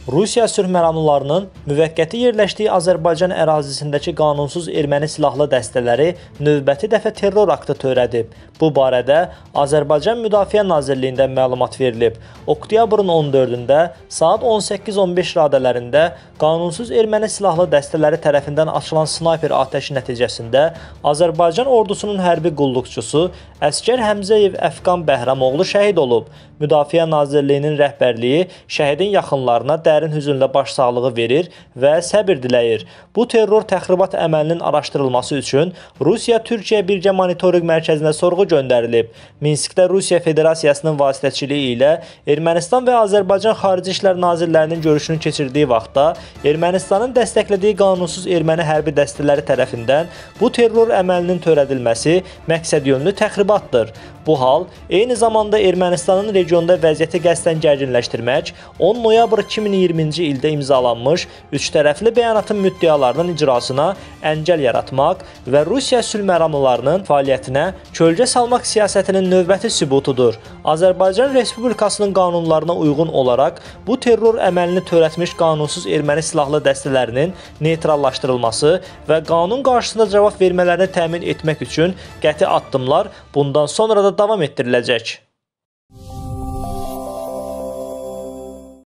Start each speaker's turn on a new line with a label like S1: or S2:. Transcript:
S1: Rusiya sülh məramlılarının müvəqqəti yerləşdiyi Azərbaycan ərazisindəki qanunsuz erməni silahlı dəstələri növbəti dəfə terror aktı törədib. Bu barədə Azərbaycan Müdafiə Nazirliyindən məlumat verilib. Oktyabrın 14-də saat 18:15 radələrində qanunsuz erməni silahlı dəstələri tərəfindən açılan snayper atəşi nəticəsində Azərbaycan ordusunun hərbi qulluqçusu əsgər Həmzəyev Əfqan Bəhramoğlu şəhid olub. Müdafiə Nazirliyinin rəhbərliyi şəhidin yaxınlarına dərin hüzünlə başsağlığı verir və səbir diləyir. Bu terror təxribat əməlinin araşdırılması üçün Rusiya-Türkiyə birgə monitorinq mərkəzinə sorğu göndərilib. Minskdə Rusiya Federasiyasının vasitəçiliyi ilə Ermənistan və Azərbaycan Xarici İşlər Nazirlərinin görüşünü keçirdiyi vaxtda Ermənistanın dəstəklədiyi qanunsuz erməni hərbi dəstələri tərəfindən bu terror əməlinin törədilməsi məqsədyönlü təxribatdır. Bu hal eyni zamanda Ermənistanın regionda vəziyyəti qəsdən gərginləşdirmək, 10 noyabr 2020-ci ildə imzalanmış üçtərəfli bəyanatın müddəalarının icrasına əngəl yaratmaq və Rusiya sülh məramlılarının fəaliyyətinə kölgə salmaq siyasətinin növbəti sübutudur. Azərbaycan Respublikasının qanunlarına uyğun olaraq bu terror əməlini törətmiş qanunsuz erməni silahlı dəstələrinin neytrallaşdırılması və qanun qarşısında cavab vermələrini təmin etmək üçün qəti addımlar bundan sonra da davam etdiriləcək.